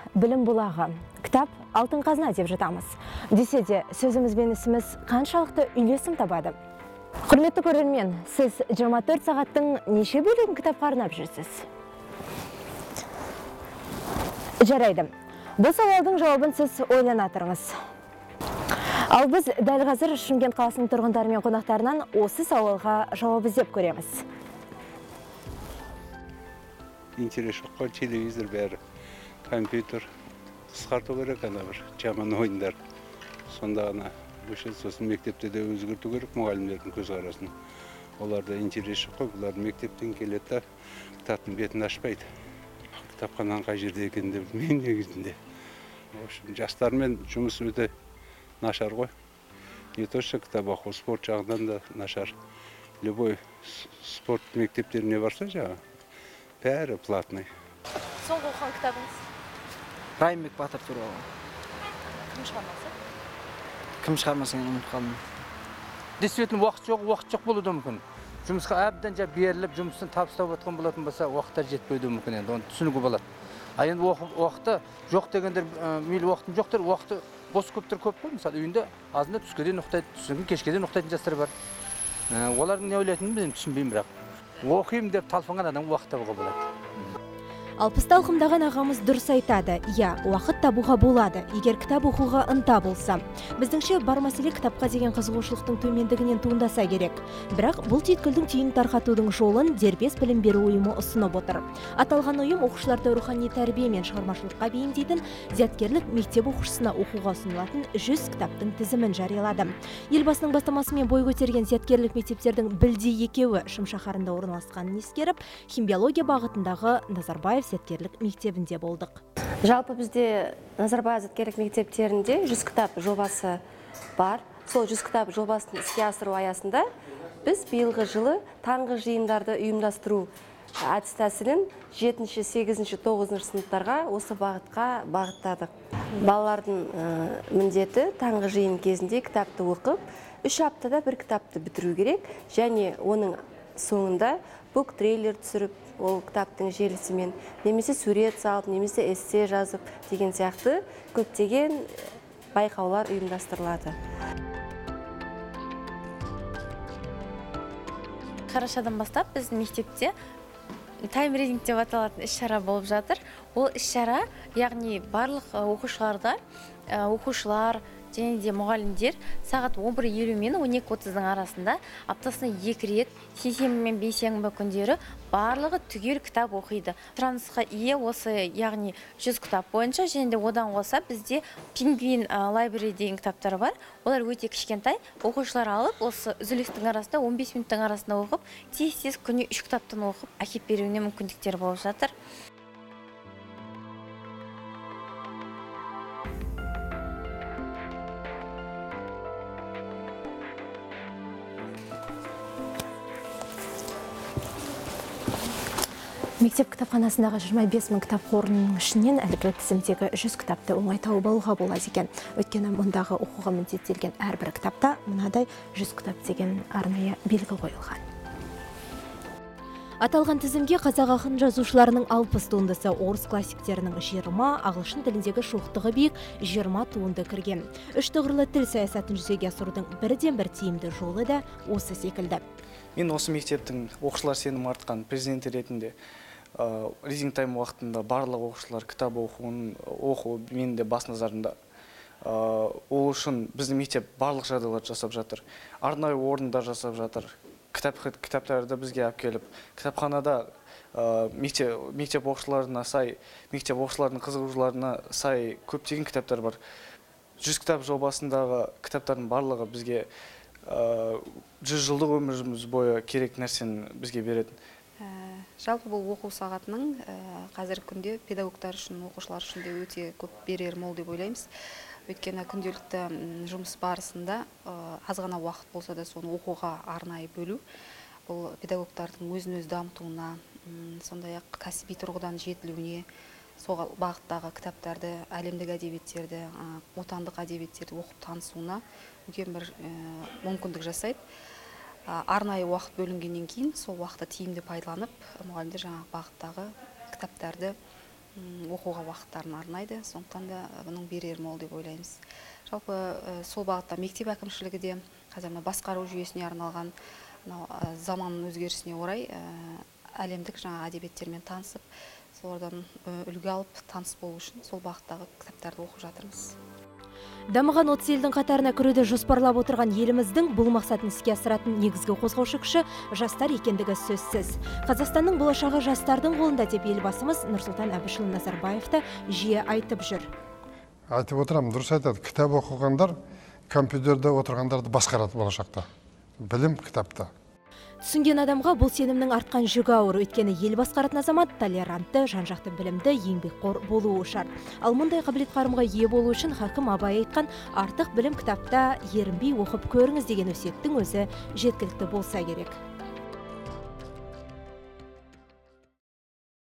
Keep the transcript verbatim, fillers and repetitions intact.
білім бұлағы. Кітап алтын қазына деп жатамыз. Десе де, сөзіміз бен ісіміз қаншалықты үйлесім табады. Құрметті көрермен, сіз жиырма төрт сағаттың неше бөлігін кітапқа арнап жүрсіз? Жарайды. Бұл сауалдың жауабын сіз ойлана тұрыңыз. Ал біз дәл қазір Шымкент қаласының тұрғындары мен қонақтарынан осы сауалға жауап іздеп көреміз. Интерес жоқ, телевизор бәрі, компьютер қысқарту керек, ана бір жаман ойындар. Сонда ғана өшеді, сосын мектепте де өзгерту керек мұғалімдердің көзқарасын. Оларда интерес жоқ қой, бұлар мектептен келеді, кітаптың бетін ашпайды. Кітапхананың қай жерде екенін де білмеймін негізінде. Жастармен жұмыс өте нашар ғой. Не то что кітап оқу, спорт жағынан да нашар. Любой спорт мектептеріне барса жаңа, бәрі платный. Соңғы оқыған кітабыңыз? Райымбек Батыр туралы. Кім шығармасы? Кім шығармасын ұмытып қалдым. Действительно, уақыт жоқ, уақыт жоқ болуы мүмкін. Жұмысқа әбден жа беріліп, жұмысын табыстап отқан болатын болса, уақытта жетпеуі мүмкін енді, оны түсінуге болады. А енді уақыты жоқ дегендер, мейлі уақытым жоқтыр, уақыты бос көптір көп қой. Мысалы, үйінде азында түске дейін ұйықтайды, түсінген кешке дейін ұйықтайтын жастар бар. Олардың не ойлайтынын мен түсінбеймін, бірақ оқимын деп талпынған адам уақыт табуға болады. Алпысты алқымдаған ағамыз дұрыс айтады. Я, уақыт табуға болады, егер кітап оқуға ынта болса. Біздіңше бар мәселе кітапқа деген қызығушылықтың төмендігінен туындаса керек. Бірақ бұл түйткілдің түйін тарқатудың жолын дербес білім беру ұйымы ұсынып отыр. Аталған ұйым оқушыларды рухани тәрбие мен шығармашылыққа бейімдейтін зияткерлік мектеп оқушысына оқуға ұсынылатын жүз кітаптың тізімін жариялады. Елбасының бастамасымен бой көтерген зияткерлік мектептердің білдей екеуі Шым шаһарында орналасқанын ескеріп, химиология бағытындағы Назарбаев зияткерлік мектебінде болдық. Жалпы бізде Назарбаев зияткерлік мектептерінде жүз кітап жобасы бар. Сол жүз кітап жобасын іске асыру аясында біз биылғы жылы таңғы жиындарды ұйымдастыру әдіс тәсілін жетінші, сегізінші, тоғызыншы сыныптарға осы бағытқа бағыттадық. Балалардың міндеті таңғы жиын кезінде кітапты оқып, үш аптада бір кітапты бітіру керек, және оның соңында бук трейлер түсіріп, ол кітаптың желісімен немесе сурет салып, немесе эссе жазып деген сияқты көптеген байқаулар ұйымдастырылады. Қарашадан бастап біздің мектепте тайм-ридинг деп аталатын іс-шара болып жатыр. Ол іс-шара, яғни барлық оқушыларға, оқушылар және де мұғалімдер сағат он бір елу мен он екі отыздың арасында аптасына екі рет, сейсенбі мен бейсенбі күндері барлығы түгел кітап оқиды. Сұранысқа ие осы, яғни жүз кітап бойынша, және де одан қоса бізде пингвин лайбрери деген кітаптар бар. Олар өте кішкентай, оқушылар алып, осы үзілістің арасында он бес минуттың арасында оқып, тез-тез күніне үш кітаптан оқып, әкеп беруіне мүмкіндіктер болып жатыр. Мектеп кітапханасындағы жиырма бес мың кітап қорының ішінен әлгі тізімдегі жүз кітапты оңай тауып алуға болады екен. Өйткені мұндағы оқуға міндеттелген әрбір кітапта мынадай жүз кітап деген арнайы белгі қойылған. Аталған тізімге қазақ ақын жазушыларының алпыс туындысы, орыс классиктерінің жиырма, ағылшын тіліндегі шоқтығы биік жиырма туынды кірген. Үш тұғырлы тіл саясатын жүзеге асырудың бірден бір тиімді жолы да осы секілді. Мен осы мектептің оқушылар сенім артқан президенті ретінде ридинг тайм уақытында барлық оқушылар кітап оқуын оқу менің де бас назарымда. Ол үшін біздің мектеп барлық жағдайлар жасап жатыр. Арнайы орындар жасап жатыр. Кітаптарды бізге алып келіп, кітапханада мектеп оқушыларына сай, мектеп оқушыларының қызығушыларына сай көптеген кітаптар бар. жүз кітап жобасындағы кітаптардың барлығы бізге жүз жылдық өміріміз бойы керек нәрсені бізге береді. Жалпы бұл оқу сағатының қазіргі күнде педагогтар үшін, оқушылар үшін де өте көп берер мол деп ойлаймыз. Өйткені күнделікті жұмыс барысында аз ғана уақыт болса да соны оқуға арнайы бөлу. Бұл педагогтардың өзін-өз дамытуына, сондай-ақ кәсіби тұрғыдан жетілуіне, сол бағыттағы кітаптарды, әлемдік әдебиеттерді, отандық әдебиеттерді оқып танысуына үлкен бір мүмкіндік жасайды. Арнайы уақыт бөлінгеннен кейін сол уақытты тиімді пайдаланып, мұғалімдер жаңағы бағыттағы кітаптарды оқуға уақыттарын арнайды, сондықтан да бұның берері мол деп ойлаймыз. Жалпы сол бағытта мектеп әкімшілігі де қазір басқару жүйесіне арналған заманның өзгерісіне орай әлемдік жаңа әдебиеттермен танысып, солардан үлгі алып таныс болу үшін сол бағыттағы кітаптарды оқып жатырмыз. Дамыған отыз елдің қатарына кіруді жоспарлап отырған еліміздің бұл мақсатын іске асыратын негізгі қозғаушы күші жастар екендігі сөзсіз. Қазақстанның болашағы жастардың қолында деп елбасымыз Нұрсұлтан Әбішұлы Назарбаев та жиі айтып жүр. Айтып отырамын, дұрыс айтады. Кітап оқығандар компьютерде отырғандарды басқарады болашақта. Білім кітапта. Түсінген адамға бұл сенімнің артқан жүгі ауыр, өйткені ел басқаратын азамат толерантты, жан-жақты білімді, еңбекқор болуы шарт. Ал мұндай қабілет қарымға ие болу үшін хакім Абай айтқан артық білім кітапта ерінбей оқып көріңіз деген өсиеттің өзі жеткілікті болса керек.